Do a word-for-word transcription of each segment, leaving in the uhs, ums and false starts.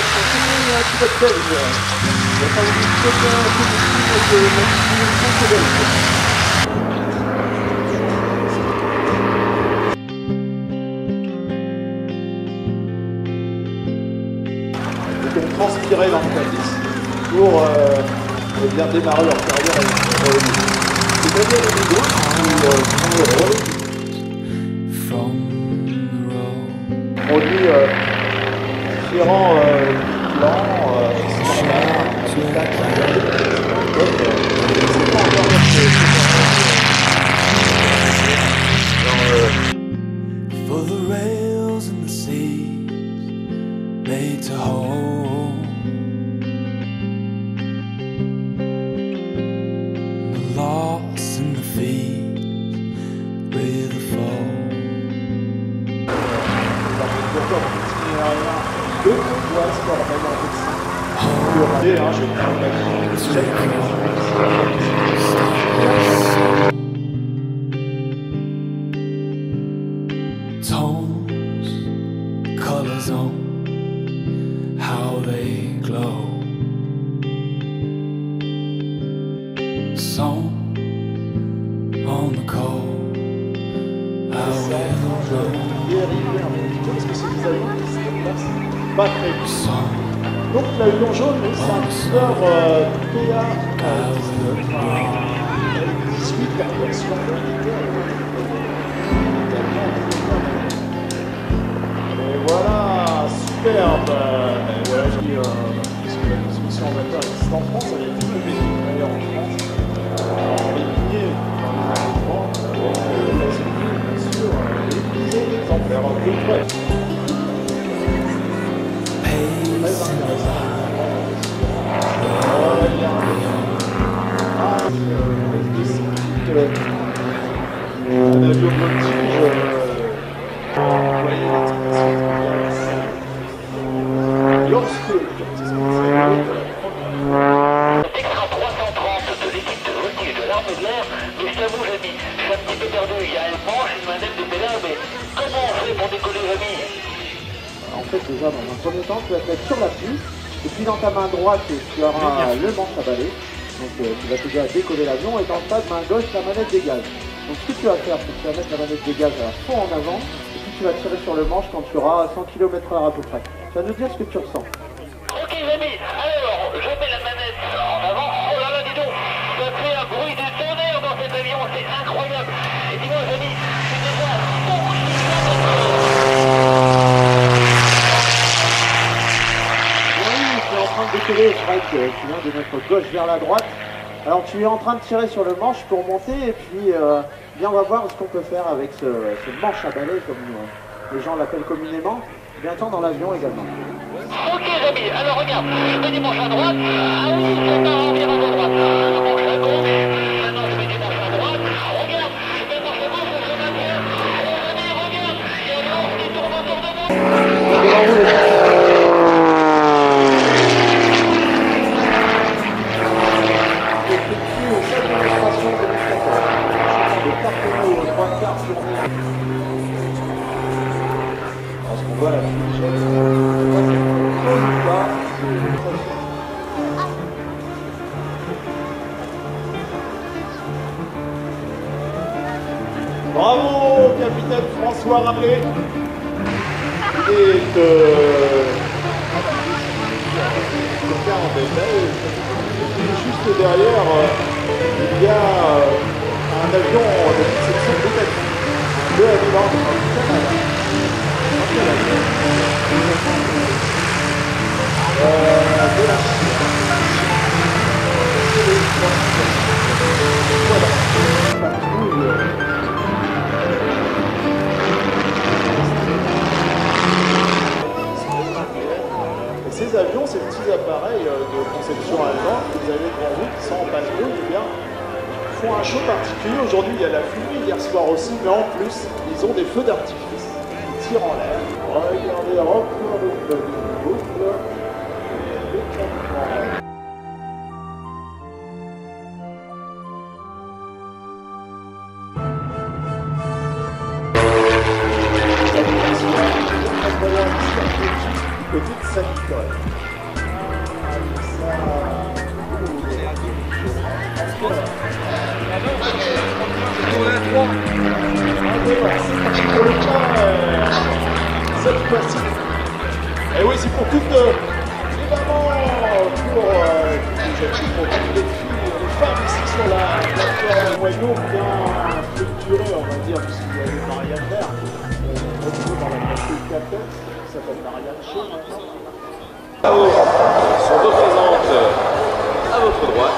l'action. C'est un petit peu de belge. Il va falloir une petite de maximum de belge. Transpirer dans le calice pour euh, bien démarrer leur carrière avec le revenu. C'est-à-dire les doigts ou le revenu. Produits euh, différents euh, plans, euh, standards, spectacles, c'est pas encore For the rails in the sea made to hold the lost in the field with the fall. Tones, colors on how they glow. Song on the cold, how will grow. Pas très donc l'avion jaune, c'est un heure euh, P A dix-huit version et voilà, superbe. Et voilà, je dis, euh, parce que la transmission en vapeur existe en France, elle est plus bénéfique d'ailleurs en France. En régulier, dans les années trente, avec les États-Unis, bien sûr, les milliers d'exemplaires en plus près. Un avion voltige, lorsque Extra trois cent trente de l'équipe de voltige de l'armée de l'air, mais je t'avoue Rémi, je suis un petit peu perdu, il y a une manche, une manette de pédale, mais comment on fait pour décoller Rémi? En fait déjà dans un premier temps tu vas te mettre sur la piste et puis dans ta main droite tu auras le manche à balai, donc euh, tu vas t'aider à décoller l'avion et dans ta main gauche la manette des gaz. Donc ce que tu vas faire c'est que tu vas mettre la manette des gaz à fond en avant et puis tu vas tirer sur le manche quand tu auras cent kilomètres heure à peu près. Tu vas nous dire ce que tu ressens. Ok Rémi, alors je mets la manette en avant, oh là là dis donc, ça fait un bruit de tonnerre dans cet avion, c'est incroyable. Et dis-moi Rémi, c'est déjà cent de décoller, je crois que tu viens de mettre gauche vers la droite. Alors tu es en train de tirer sur le manche pour monter et puis euh, bien on va voir ce qu'on peut faire avec ce, ce manche à balai comme euh, les gens l'appellent communément, bientôt dans l'avion également. Ok Rémi, alors regarde, je mets des manches à droite, ah oui, c'est pas en virant à droite, je manche à gauche, maintenant je mets des manches à droite, regarde, je mets des manches à gauche, je maintiens, oh Rémi, regarde, il y a l'ange qui tourne autour de moi. Parce qu'on voit la fumigène. Bravo, capitaine François Rabelais. Il est euh, juste derrière, euh, il y a euh, un avion de section britannique. Deux à Milan, très mal. Euh, de la Chine. Voilà. Et ces avions, ces petits appareils de conception allemande, vous avez devant vous qui sont en patrouille, eh bien, font un show particulier. Aujourd'hui, il y a la fumée, hier soir aussi, mais en plus, ils ont des feux d'artifice qui tirent en l'air. Regardez, encore le boucle. petite Sainte-Nicole. Cette fois-ci. Et oui, c'est pour toutes, évidemment, pour euh, les jeunes, pour toutes les filles, les femmes ici sur la plateforme Noyau, bien structurée, on va dire, puisqu'il y a eu Marianne Vert, euh, retrouvée dans la moitié de Capet, qui s'appelle Marianne Chaud maintenant. Là-haut, se représente à votre droite.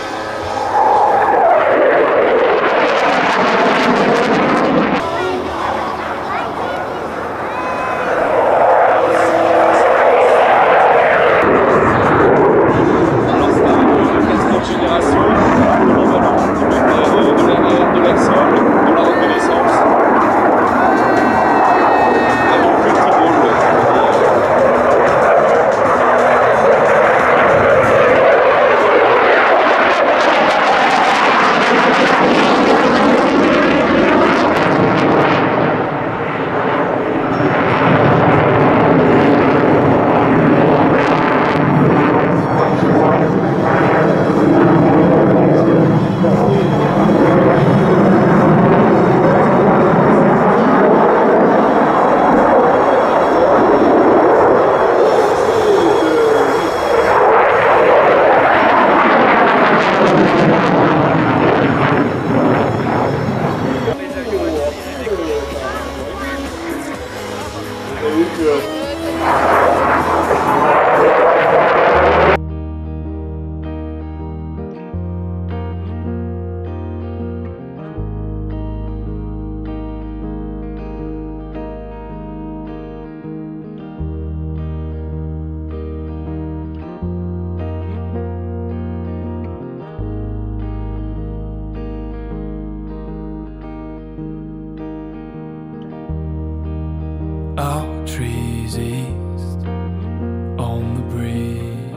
Our trees east on the breeze.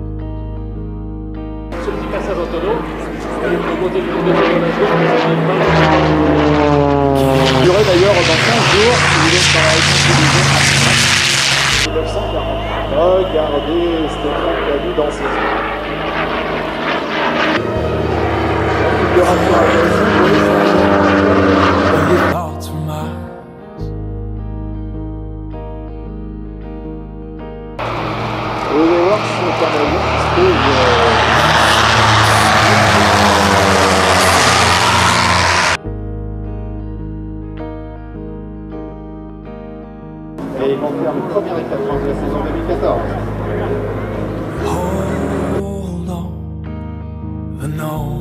Ce petit passage en tonneau, le côté du de Il y aurait d'ailleurs dans quinze jours, si vous voulez, ça va être utilisé à mille neuf cent quarante. Regardez Stéphane Calu dans ses yeux. Thoughts from us. Vous allez voir si on a vu qui se pose. Et ils vont faire le premier éclatement de la saison deux mille quatorze. Hold on, the no.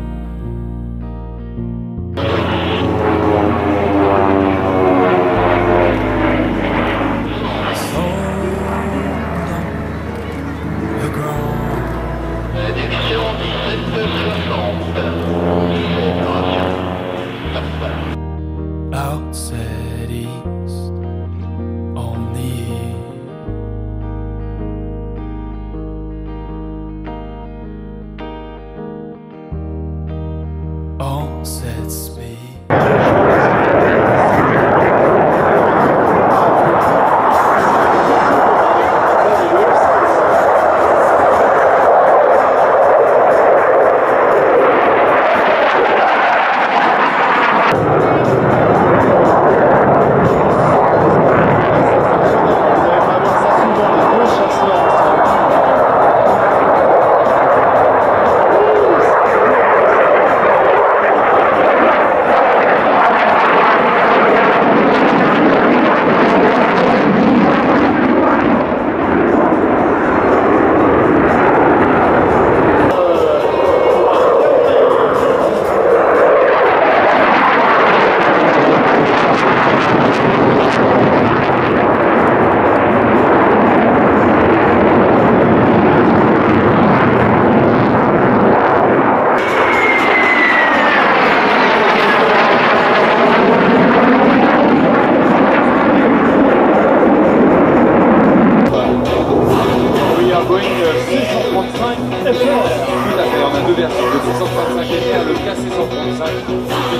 Outset east on the east. All set speed.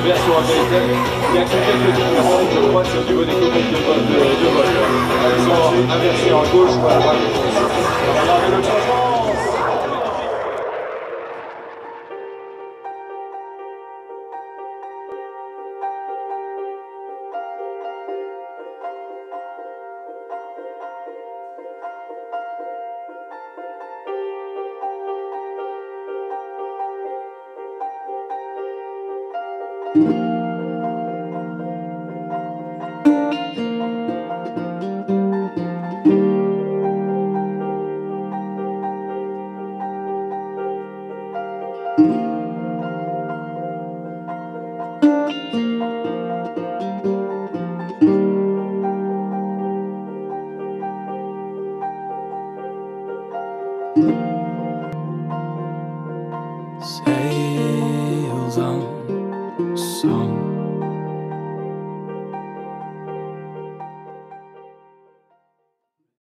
américaine. Il y a quelques différences, je crois, c'est au niveau des copies de vol. inversé en gauche ou à droite. Regardez le changement. Thank you.